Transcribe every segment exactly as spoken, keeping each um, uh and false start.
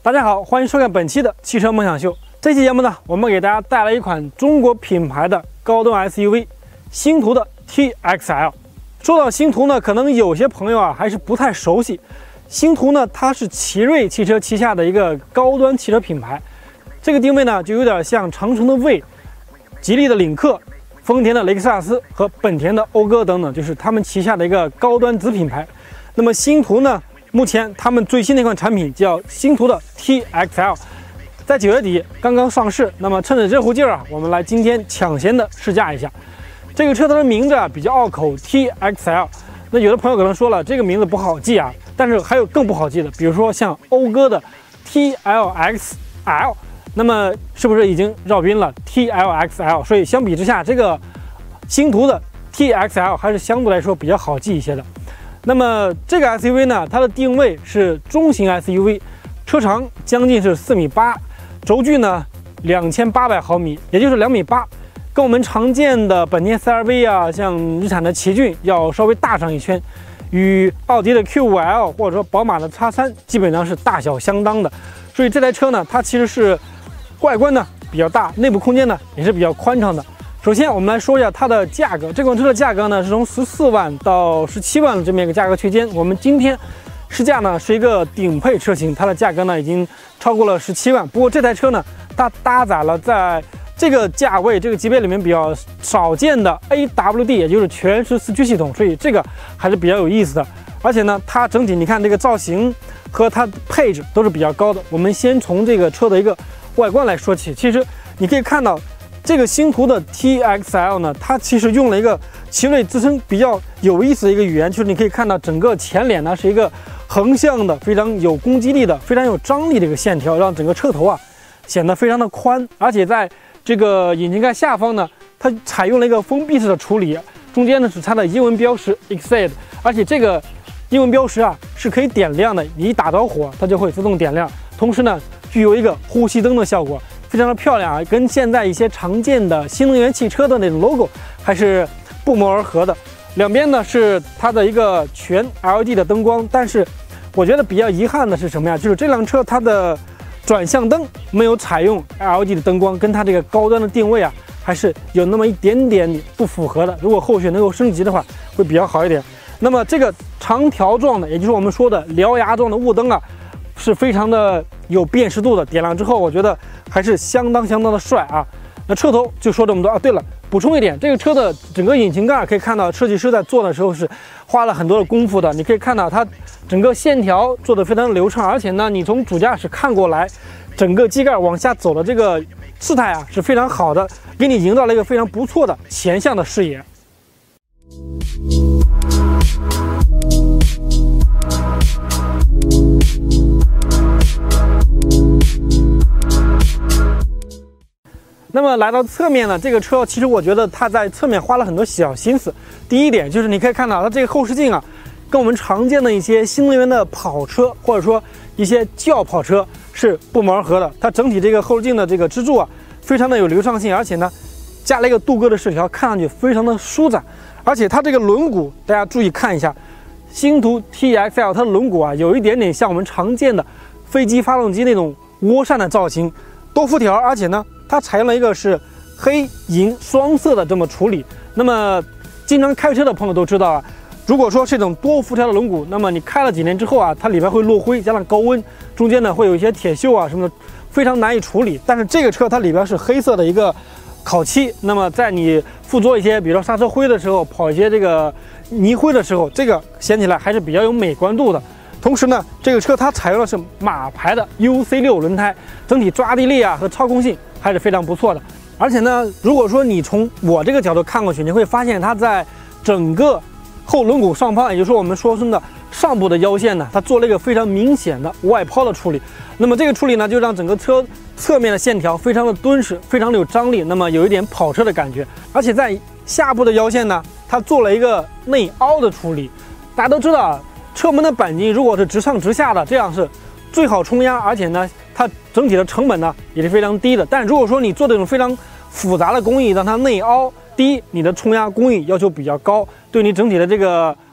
大家好，欢迎收看本期的汽车梦想秀。这期节目呢，我们给大家带来一款中国品牌的高端 S U V， 星途的 T X L。说到星途呢，可能有些朋友啊还是不太熟悉。星途呢，它是奇瑞汽车旗下的一个高端汽车品牌，这个定位呢就有点像长城的魏、吉利的领克、丰田的雷克萨斯和本田的讴歌等等，就是他们旗下的一个高端子品牌。那么星途呢，目前他们最新的一款产品叫星途的 T X L， 在九月底刚刚上市。那么趁着热乎劲儿啊，我们来今天抢先的试驾一下这个车。它的名字啊比较拗口 ，T X L。那有的朋友可能说了，这个名字不好记啊，但是还有更不好记的，比如说像讴歌的 T L X L， 那么是不是已经绕晕了 T L X L？ 所以相比之下，这个星途的 T X L 还是相对来说比较好记一些的。那么这个 S U V 呢，它的定位是中型 S U V， 车长将近是四米八，轴距呢两千八百毫米，也就是两米八，跟我们常见的本田 C R V 啊，像日产的奇骏要稍微大上一圈，与奥迪的 Q 五 L 或者说宝马的 X 三基本上是大小相当的。所以这台车呢，它其实是外观呢比较大，内部空间呢也是比较宽敞的。首先，我们来说一下它的价格。这款车的价格呢是从十四万到十七万的这么一个价格区间。我们今天试驾呢是一个顶配车型，它的价格呢已经超过了十七万。不过这台车呢，它搭载了在这个价位这个级别里面比较少见的 A W D， 也就是全时四驱系统，所以这个还是比较有意思的。而且呢，它整体你看这个造型和它的配置都是比较高的。我们先从这个车的一个外观来说起，其实你可以看到。这个星途的 T X L 呢，它其实用了一个奇瑞自身比较有意思的一个语言，就是你可以看到整个前脸呢是一个横向的、非常有攻击力的、非常有张力的一个线条，让整个车头啊显得非常的宽。而且在这个引擎盖下方呢，它采用了一个封闭式的处理，中间呢是插的英文标识 Excite， 而且这个英文标识啊是可以点亮的，你一打着火它就会自动点亮，同时呢具有一个呼吸灯的效果。非常的漂亮啊，跟现在一些常见的新能源汽车的那种 logo 还是不谋而合的。两边呢是它的一个全 L E D 的灯光，但是我觉得比较遗憾的是什么呀？就是这辆车它的转向灯没有采用 L E D 的灯光，跟它这个高端的定位啊还是有那么一点点不符合的。如果后续能够升级的话，会比较好一点。那么这个长条状的，也就是我们说的獠牙状的雾灯啊，是非常的有辨识度的，点亮之后我觉得还是相当相当的帅啊。那车头就说这么多啊。对了，补充一点，这个车的整个引擎盖可以看到设计师在做的时候是花了很多的功夫的。你可以看到它整个线条做得非常流畅，而且呢你从主驾驶看过来，整个机盖往下走的这个姿态啊是非常好的，给你营造了一个非常不错的前向的视野。那么来到侧面呢，这个车其实我觉得它在侧面花了很多小心思。第一点就是你可以看到它这个后视镜啊，跟我们常见的一些新能源的跑车或者说一些轿跑车是不谋而合的。它整体这个后视镜的这个支柱啊，非常的有流畅性，而且呢加了一个镀铬的饰条，看上去非常的舒展。而且它这个轮毂，大家注意看一下，星途 T X L 它的轮毂啊，有一点点像我们常见的飞机发动机那种涡扇的造型，多辐条，而且呢它采用了一个是黑银双色的这么处理。那么经常开车的朋友都知道啊，如果说是这种多辐条的轮毂，那么你开了几年之后啊，它里面会落灰，加上高温，中间呢会有一些铁锈啊什么的，非常难以处理。但是这个车它里边是黑色的一个烤漆，那么在你附着一些比如说刹车灰的时候，跑一些这个泥灰的时候，这个显起来还是比较有美观度的。同时呢，这个车它采用的是马牌的 U C 六 轮胎，整体抓地力啊和操控性还是非常不错的。而且呢，如果说你从我这个角度看过去，你会发现它在整个后轮毂上方，也就是说我们说的上部的腰线呢，它做了一个非常明显的外抛的处理。那么这个处理呢，就让整个车侧面的线条非常的敦实，非常的有张力，那么有一点跑车的感觉。而且在下部的腰线呢，它做了一个内凹的处理。大家都知道啊，车门的钣金如果是直上直下的，这样是最好冲压，而且呢它整体的成本呢也是非常低的。但如果说你做这种非常复杂的工艺，让它内凹，第一，你的冲压工艺要求比较高，对你整体的这个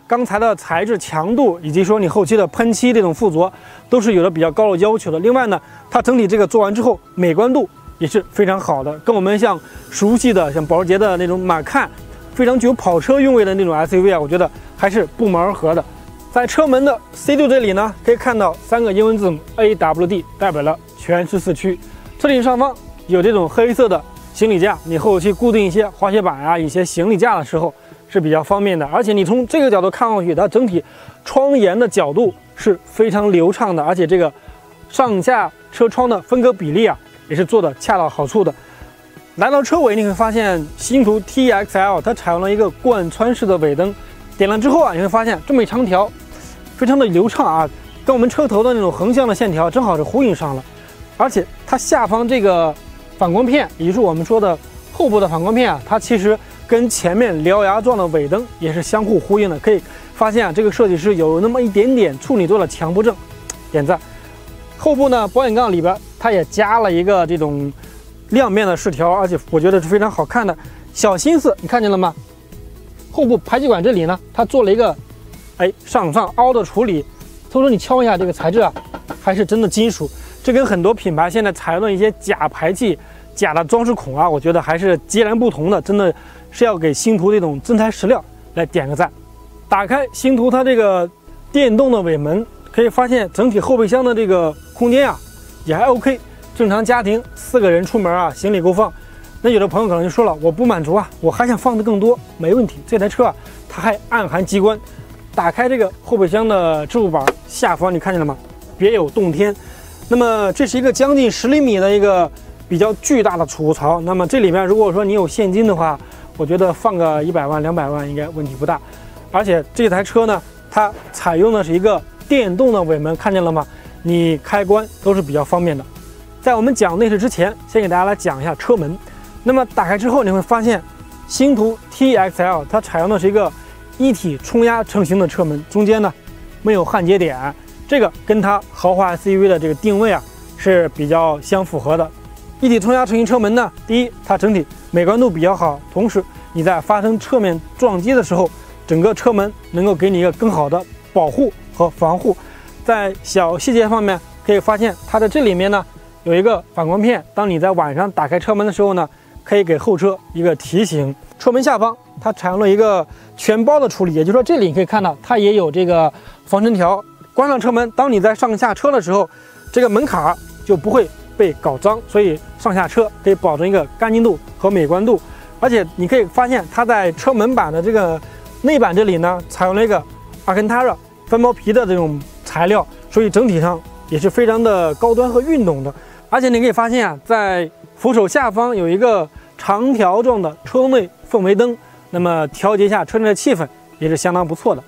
钢材的材质、强度，以及说你后期的喷漆这种附着，都是有着比较高的要求的。另外呢，它整体这个做完之后，美观度也是非常好的，跟我们像熟悉的像保时捷的那种马看，非常具有跑车韵味的那种 S U V 啊，我觉得还是不谋而合的。在车门的 C 柱这里呢，可以看到三个英文字母 A W D， 代表了全时四驱。车顶上方有这种黑色的行李架，你后期固定一些滑雪板啊、一些行李架的时候是比较方便的。而且你从这个角度看上去，它整体窗沿的角度是非常流畅的，而且这个上下车窗的分隔比例啊，也是做的恰到好处的。来到车尾，你会发现星途 T X L 它采用了一个贯穿式的尾灯，点了之后啊，你会发现这么一长条，非常的流畅啊，跟我们车头的那种横向的线条正好是呼应上了。而且它下方这个反光片，也就是我们说的后部的反光片啊，它其实跟前面獠牙状的尾灯也是相互呼应的。可以发现啊，这个设计师有那么一点点处女座的强迫症，点赞。后部呢，保险杠里边它也加了一个这种亮面的饰条，而且我觉得是非常好看的。小心思，你看见了吗？后部排气管这里呢，它做了一个哎上上凹的处理。所以说你敲一下这个材质啊，还是真的金属。这跟很多品牌现在采用的一些假排气、假的装饰孔啊，我觉得还是截然不同的，真的是要给星途这种真材实料来点个赞。打开星途它这个电动的尾门，可以发现整体后备箱的这个空间啊也还 OK， 正常家庭四个人出门啊，行李够放。那有的朋友可能就说了，我不满足啊，我还想放的更多，没问题，这台车啊它还暗含机关。打开这个后备箱的置物板下方，你看见了吗？别有洞天。那么这是一个将近十厘米的一个比较巨大的储物槽。那么这里面如果说你有现金的话，我觉得放个一百万、两百万应该问题不大。而且这台车呢，它采用的是一个电动的尾门，看见了吗？你开关都是比较方便的。在我们讲内饰之前，先给大家来讲一下车门。那么打开之后，你会发现星途 T X L 它采用的是一个一体冲压成型的车门，中间呢没有焊接点。这个跟它豪华 S U V 的这个定位啊是比较相符合的。一体冲压成型车门呢，第一，它整体美观度比较好，同时你在发生侧面撞击的时候，整个车门能够给你一个更好的保护和防护。在小细节方面，可以发现它的这里面呢有一个反光片，当你在晚上打开车门的时候呢，可以给后车一个提醒。车门下方它采用了一个全包的处理，也就是说这里你可以看到它也有这个防尘条。关上车门，当你在上下车的时候，这个门卡就不会被搞脏，所以上下车可以保证一个干净度和美观度。而且你可以发现，它在车门板的这个内板这里呢，采用了一个阿肯塔拉翻毛皮的这种材料，所以整体上也是非常的高端和运动的。而且你可以发现啊，在扶手下方有一个长条状的车内氛围灯，那么调节一下车内的气氛也是相当不错的。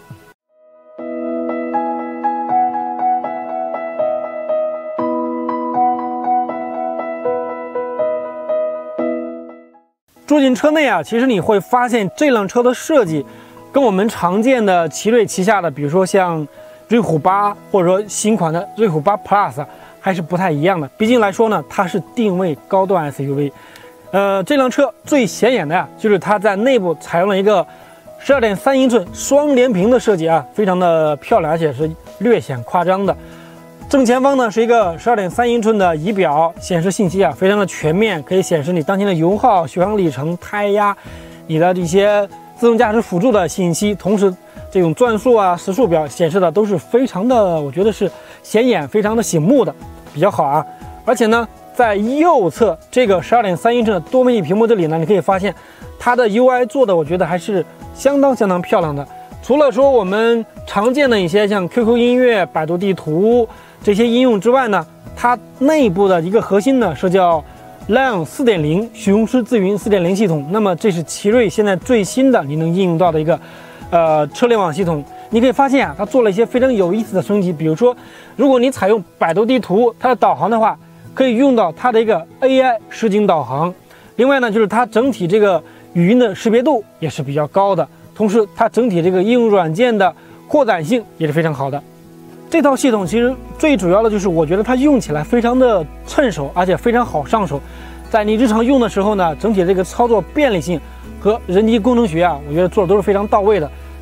住进车内啊，其实你会发现这辆车的设计跟我们常见的奇瑞旗下的，比如说像瑞虎八或者说新款的瑞虎八 Plus 啊，还是不太一样的。毕竟来说呢，它是定位高端 S U V。呃，这辆车最显眼的呀、啊，就是它在内部采用了一个 十二点三英寸双联屏的设计啊，非常的漂亮，而且是略显夸张的。正前方呢是一个 十二点三英寸的仪表，显示信息啊非常的全面，可以显示你当前的油耗、续航里程、胎压，你的这些自动驾驶辅助的信息，同时这种转速啊、时速表显示的都是非常的，我觉得是显眼、非常的醒目的，比较好啊。而且呢，在右侧这个 十二点三英寸的多媒体屏幕这里呢，你可以发现它的 U I 做的，我觉得还是相当相当漂亮的。除了说我们常见的一些像 Q Q 音乐、百度地图这些应用之外呢，它内部的一个核心呢是叫 Lion 四点零 雄狮自云 四点零 系统。那么这是奇瑞现在最新的你能应用到的一个呃车联网系统。你可以发现啊，它做了一些非常有意思的升级，比如说，如果你采用百度地图它的导航的话，可以用到它的一个 A I 实景导航。另外呢，就是它整体这个语音的识别度也是比较高的，同时它整体这个应用软件的扩展性也是非常好的。这套系统其实最主要的就是，我觉得它用起来非常的趁手，而且非常好上手。在你日常用的时候呢，整体这个操作便利性和人机工程学啊，我觉得做的都是非常到位的。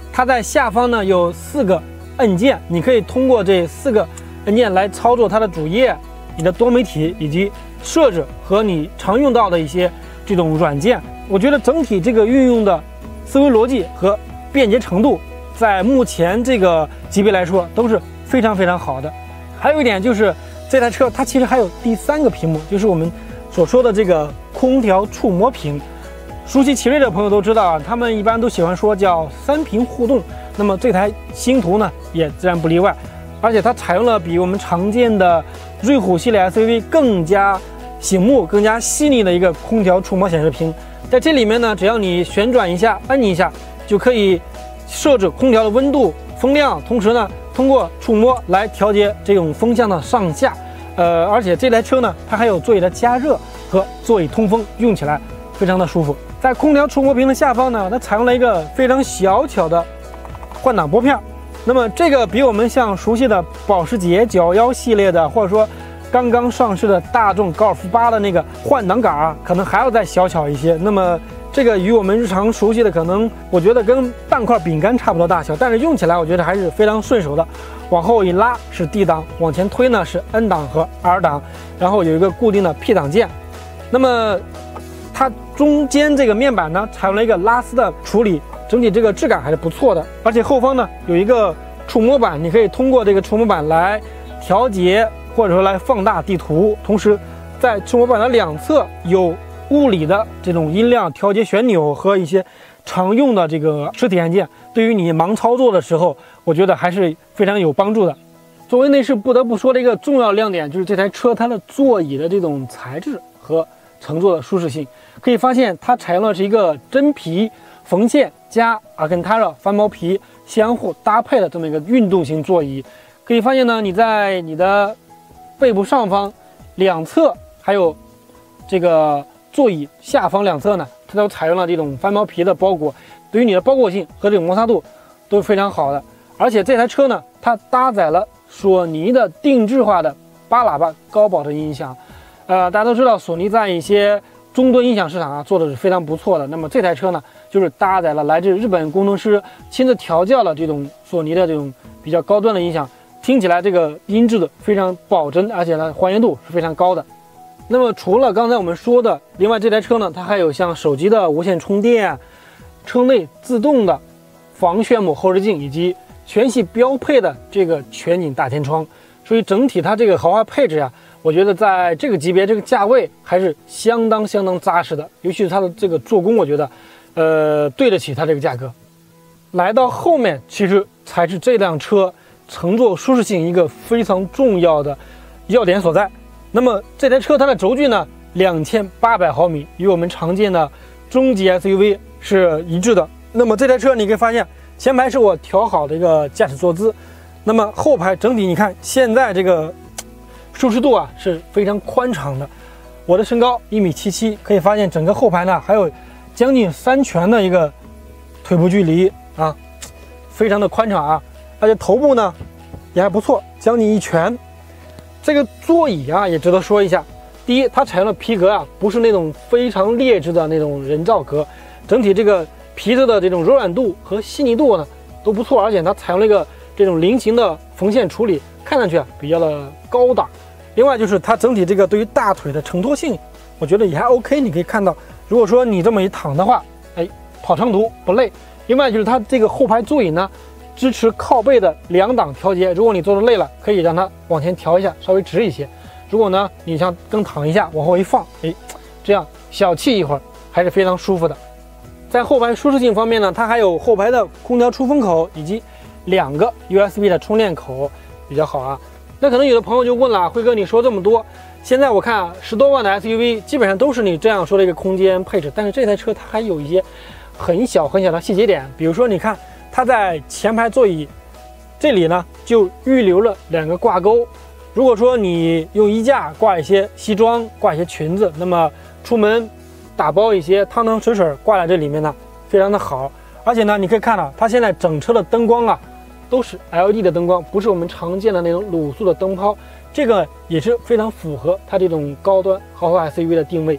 它在下方呢有四个按键，你可以通过这四个按键来操作它的主页、你的多媒体以及设置和你常用到的一些这种软件。我觉得整体这个运用的思维逻辑和便捷程度，在目前这个级别来说都是非常非常好的。还有一点就是这台车它其实还有第三个屏幕，就是我们所说的这个空调触摸屏。熟悉奇瑞的朋友都知道啊，他们一般都喜欢说叫三屏互动。那么这台星途呢也自然不例外，而且它采用了比我们常见的瑞虎系列 S U V 更加醒目、更加细腻的一个空调触摸显示屏。在这里面呢，只要你旋转一下、按一下，就可以设置空调的温度、风量，同时呢，通过触摸来调节这种风向的上下。呃，而且这台车呢，它还有座椅的加热和座椅通风，用起来非常的舒服。在空调触摸屏的下方呢，它采用了一个非常小巧的换挡拨片。那么这个比我们像熟悉的保时捷九一一系列的，或者说刚刚上市的大众高尔夫八的那个换挡杆啊，可能还要再小巧一些。那么这个与我们日常熟悉的，可能我觉得跟半块饼干差不多大小，但是用起来我觉得还是非常顺手的。往后一拉是 D 档，往前推呢是 N 档和 R 档，然后有一个固定的 P 档键。那么它中间这个面板呢，采用了一个拉丝的处理，整体这个质感还是不错的。而且后方呢有一个触摸板，你可以通过这个触摸板来调节或者说来放大地图，同时在触摸板的两侧有物理的这种音量调节旋钮和一些常用的这个实体按键，对于你忙操作的时候，我觉得还是非常有帮助的。作为内饰不得不说的一个重要亮点，就是这台车它的座椅的这种材质和乘坐的舒适性。可以发现它采用的是一个真皮缝线加阿肯塔拉翻毛皮相互搭配的这么一个运动型座椅。可以发现呢，你在你的背部上方、两侧，还有这个座椅下方两侧呢，它都采用了这种翻毛皮的包裹，对于你的包裹性和这种摩擦度都是非常好的。而且这台车呢，它搭载了索尼的定制化的八喇叭高保真音响。呃，大家都知道索尼在一些中端音响市场啊做的是非常不错的。那么这台车呢，就是搭载了来自日本工程师亲自调教了这种索尼的这种比较高端的音响。听起来这个音质的非常保真，而且呢还原度是非常高的。那么除了刚才我们说的，另外这台车呢，它还有像手机的无线充电、车内自动的防眩目后视镜，以及全系标配的这个全景大天窗。所以整体它这个豪华配置呀、啊，我觉得在这个级别、这个价位还是相当相当扎实的。尤其是它的这个做工，我觉得，呃，对得起它这个价格。来到后面，其实才是这辆车乘坐舒适性一个非常重要的要点所在。那么这台车它的轴距呢，两千八百毫米，与我们常见的中级 S U V 是一致的。那么这台车你可以发现，前排是我调好的一个驾驶坐姿，那么后排整体你看现在这个舒适度啊是非常宽敞的。我的身高一米七七，可以发现整个后排呢还有将近三拳的一个腿部距离啊，非常的宽敞啊。而且头部呢也还不错，将近一拳。这个座椅啊也值得说一下，第一，它采用了皮革啊，不是那种非常劣质的那种人造革，整体这个皮子的这种柔软度和细腻度呢都不错，而且它采用了一个这种菱形的缝线处理，看上去啊比较的高档。另外就是它整体这个对于大腿的承托性，我觉得也还 OK。你可以看到，如果说你这么一躺的话，哎，跑长途不累。另外就是它这个后排座椅呢，支持靠背的两档调节，如果你坐得累了，可以让它往前调一下，稍微直一些。如果呢，你想更躺一下，往后一放，哎，这样小憩一会儿，还是非常舒服的。在后排舒适性方面呢，它还有后排的空调出风口以及两个 U S B 的充电口，比较好啊。那可能有的朋友就问了，辉哥，你说这么多，现在我看啊，十多万的 S U V 基本上都是你这样说的一个空间配置，但是这台车它还有一些很小很小的细节点，比如说你看。它在前排座椅这里呢，就预留了两个挂钩。如果说你用衣架挂一些西装、挂一些裙子，那么出门打包一些汤汤水水挂在这里面呢，非常的好。而且呢，你可以看到它现在整车的灯光啊，都是 L E D 的灯光，不是我们常见的那种卤素的灯泡，这个也是非常符合它这种高端豪华 S U V 的定位。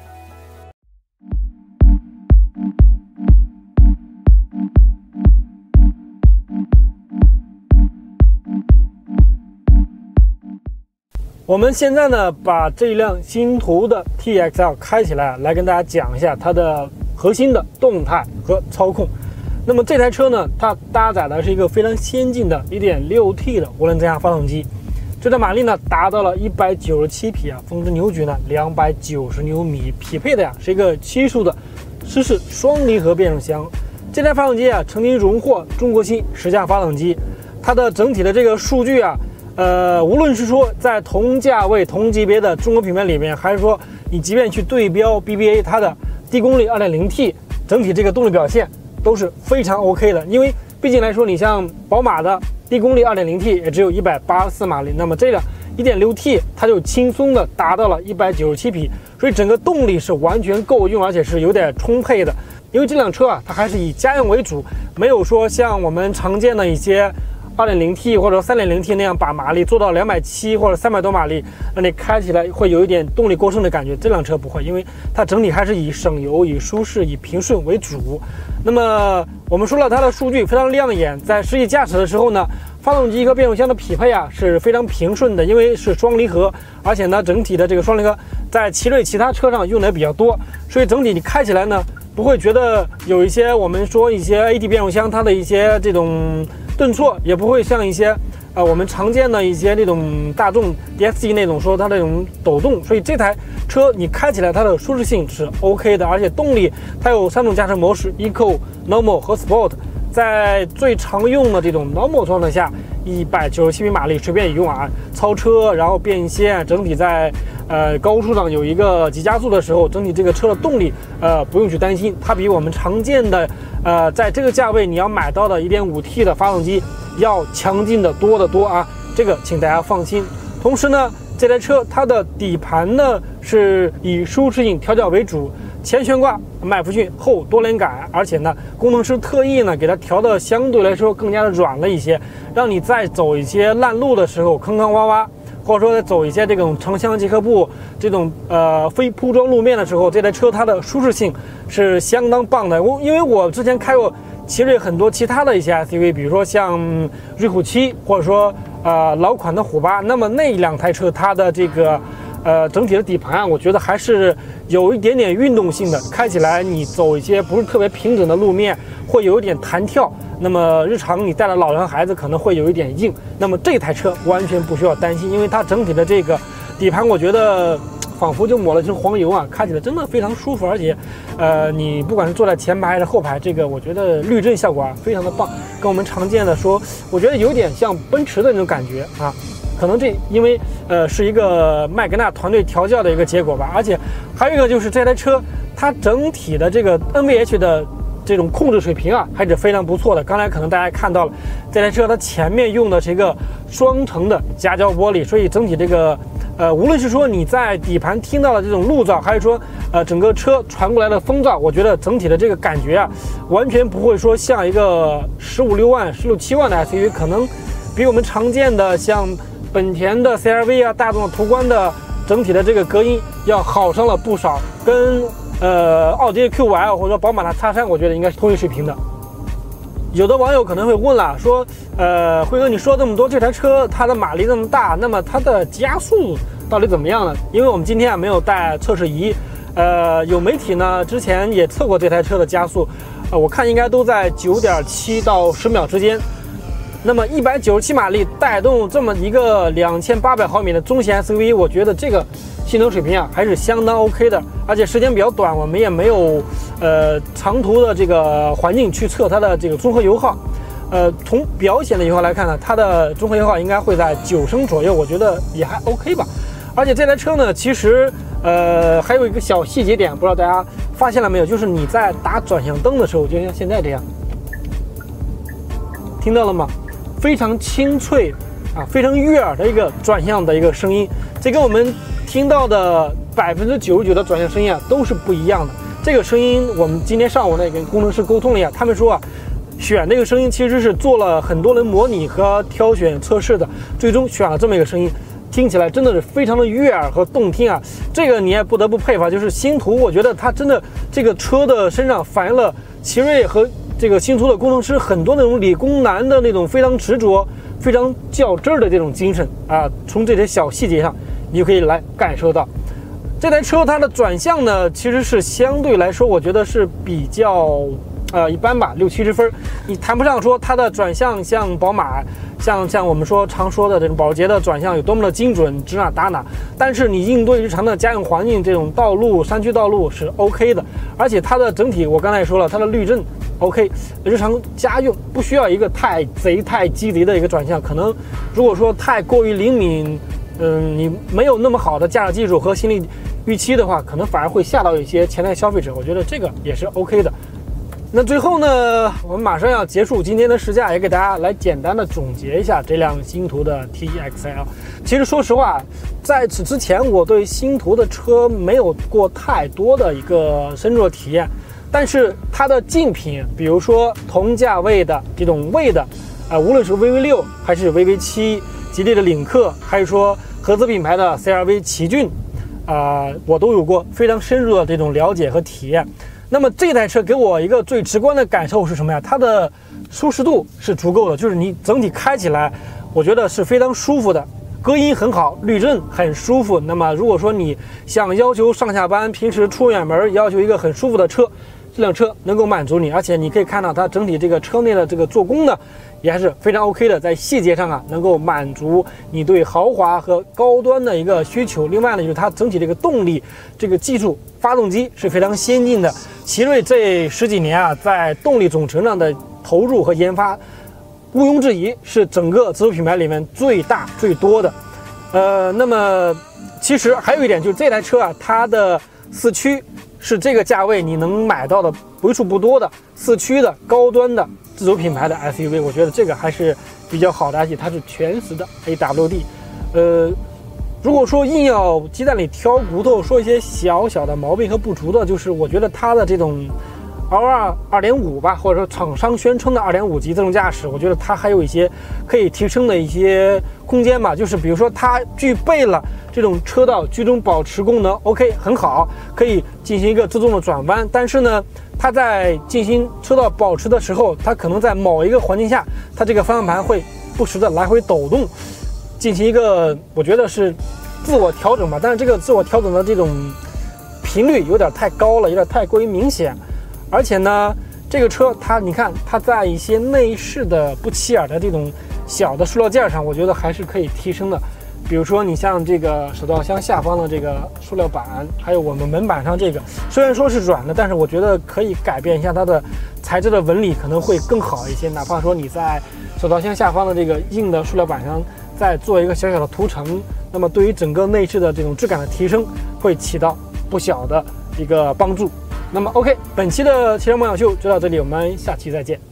我们现在呢，把这一辆星途的 T X L 开起来，来跟大家讲一下它的核心的动态和操控。那么这台车呢，它搭载的是一个非常先进的 一点六 T 的涡轮增压发动机，最大马力呢达到了一百九十七匹啊，峰值扭矩呢两百九十牛米，匹配的呀是一个七速的湿式双离合变速箱。这台发动机啊，曾经荣获中国新十佳发动机。它的整体的这个数据啊，呃，无论是说在同价位、同级别的中国品牌里面，还是说你即便去对标 B B A 它的低功率 二点零 T， 整体这个动力表现都是非常 OK 的。因为毕竟来说，你像宝马的低功率 二点零 T 也只有一百八十四马力，那么这个 一点六 T 它就轻松的达到了一百九十七匹，所以整个动力是完全够用，而且是有点充沛的。因为这辆车啊，它还是以家用为主，没有说像我们常见的一些 二点零 T 或者 三点零 T 那样把马力做到两百七或者三百多马力，让你开起来会有一点动力过剩的感觉。这辆车不会，因为它整体还是以省油、以舒适、以平顺为主。那么我们说了，它的数据非常亮眼，在实际驾驶的时候呢，发动机和变速箱的匹配啊是非常平顺的，因为是双离合，而且呢整体的这个双离合在奇瑞其他车上用的也比较多，所以整体你开起来呢不会觉得有一些我们说一些 A D 变速箱它的一些这种顿挫，也不会像一些呃我们常见的一些那种大众 D S G 那种说它那种抖动，所以这台车你开起来它的舒适性是 OK 的，而且动力它有三种驾驶模式 Eco、Normal 和 Sport， 在最常用的这种 Normal 状态下，一百九十七匹马力随便一用啊，超车然后变线，整体在呃高速上有一个急加速的时候，整体这个车的动力呃不用去担心，它比我们常见的呃在这个价位你要买到的 一点五 T 的发动机要强劲的多得多啊，这个请大家放心。同时呢，这台车它的底盘呢是以舒适性调教为主，前悬挂麦弗逊后多连杆，而且呢工程师特意呢给它调的相对来说更加的软了一些，让你在走一些烂路的时候坑坑洼洼，或者说在走一些这种城乡结合部这种呃非铺装路面的时候，这台车它的舒适性是相当棒的。我因为我之前开过奇瑞很多其他的一些 S U V， 比如说像瑞虎七，或者说呃老款的虎八，那么那两台车它的这个呃整体的底盘啊，我觉得还是有一点点运动性的，开起来你走一些不是特别平整的路面会有一点弹跳，那么日常你带了老人孩子可能会有一点硬，那么这台车完全不需要担心，因为它整体的这个底盘我觉得仿佛就抹了一层黄油啊，开起来真的非常舒服，而且呃你不管是坐在前排还是后排，这个我觉得滤震效果啊非常的棒，跟我们常见的说我觉得有点像奔驰的那种感觉啊，可能这因为呃是一个麦格纳团队调教的一个结果吧。而且还有一个就是这台车它整体的这个 N V H 的这种控制水平啊还是非常不错的。刚才可能大家看到了这台车它前面用的是一个双层的夹胶玻璃，所以整体这个呃无论是说你在底盘听到的这种路噪，还是说呃整个车传过来的风噪，我觉得整体的这个感觉啊完全不会说像一个十五六万十六七万的 S U V， 可能比我们常见的像本田的 C R V 啊、大众的途观的整体的这个隔音要好上了不少，跟呃奥迪的 Q 五 L 或者说宝马的 X 三，我觉得应该是同一水平的。有的网友可能会问了，说呃辉哥你说这么多，这台车它的马力那么大，那么它的加速到底怎么样呢？因为我们今天啊没有带测试仪，呃有媒体呢之前也测过这台车的加速，呃我看应该都在 九点七到十秒之间。那么一百九十七马力带动这么一个两千八百毫米的中型 S U V， 我觉得这个性能水平啊还是相当 OK 的，而且时间比较短，我们也没有呃长途的这个环境去测它的这个综合油耗。呃，从表显的油耗来看呢，它的综合油耗应该会在九升左右，我觉得也还 OK 吧。而且这台车呢，其实呃还有一个小细节点，不知道大家发现了没有，就是你在打转向灯的时候，就像现在这样，听到了吗？非常清脆啊，非常悦耳的一个转向的一个声音，这跟我们听到的百分之九十九的转向声音啊都是不一样的。这个声音我们今天上午呢也跟工程师沟通了一下，他们说啊，选这个声音其实是做了很多人模拟和挑选测试的，最终选了这么一个声音，听起来真的是非常的悦耳和动听啊。这个你也不得不佩服，就是星途，我觉得它真的这个车的身上反映了奇瑞和这个星途的工程师很多那种理工男的那种非常执着、非常较真儿的这种精神啊。从这些小细节上你就可以来感受到。这台车它的转向呢，其实是相对来说，我觉得是比较呃一般吧，六七十分。你谈不上说它的转向像宝马，像像我们说常说的这种保时捷的转向有多么的精准，指哪打哪。但是你应对日常的家用环境，这种道路、山区道路是 OK 的。而且它的整体，我刚才也说了，它的滤震 OK， 日常家用不需要一个太贼、太鸡贼的一个转向。可能如果说太过于灵敏，嗯，你没有那么好的驾驶技术和心理预期的话，可能反而会吓到一些潜在消费者。我觉得这个也是 OK 的。那最后呢，我们马上要结束今天的试驾，也给大家来简单的总结一下这辆星途的 T X L。其实说实话，在此之前我对星途的车没有过太多的一个深入的体验，但是它的竞品，比如说同价位的这种位的，呃，无论是 V V 六还是 V V 七，吉利的领克，还是说合资品牌的 C R V 奇骏，啊、呃，我都有过非常深入的这种了解和体验。那么这台车给我一个最直观的感受是什么呀？它的舒适度是足够的，就是你整体开起来，我觉得是非常舒服的，隔音很好，滤震很舒服。那么如果说你想要求上下班、平时出远门要求一个很舒服的车，这辆车能够满足你。而且你可以看到它整体这个车内的这个做工呢，也还是非常 OK 的，在细节上啊，能够满足你对豪华和高端的一个需求。另外呢，就是它整体这个动力、这个技术，发动机是非常先进的。奇瑞这十几年啊，在动力总成上的投入和研发，毋庸置疑是整个自主品牌里面最大最多的。呃，那么其实还有一点就是这台车啊，它的四驱是这个价位你能买到的为数不多的四驱的高端的自主品牌的 S U V， 我觉得这个还是比较好的，而且它是全时的 A W D。呃，如果说硬要鸡蛋里挑骨头，说一些小小的毛病和不足的，就是我觉得它的这种 L 二 二点五 吧，或者说厂商宣称的 二点五 级自动驾驶，我觉得它还有一些可以提升的一些空间吧。就是比如说它具备了这种车道居中保持功能 ，OK， 很好，可以进行一个自动的转弯。但是呢，它在进行车道保持的时候，它可能在某一个环境下，它这个方向盘会不时的来回抖动，进行一个我觉得是自我调整吧。但是这个自我调整的这种频率有点太高了，有点太过于明显。而且呢，这个车它你看它在一些内饰的不起眼的这种小的塑料件上，我觉得还是可以提升的。比如说你像这个手套箱下方的这个塑料板，还有我们门板上这个，虽然说是软的，但是我觉得可以改变一下它的材质的纹理，可能会更好一些。哪怕说你在手套箱下方的这个硬的塑料板上再做一个小小的涂层，那么对于整个内饰的这种质感的提升会起到不小的一个帮助。那么 OK， 本期的汽车梦想秀就到这里，我们下期再见。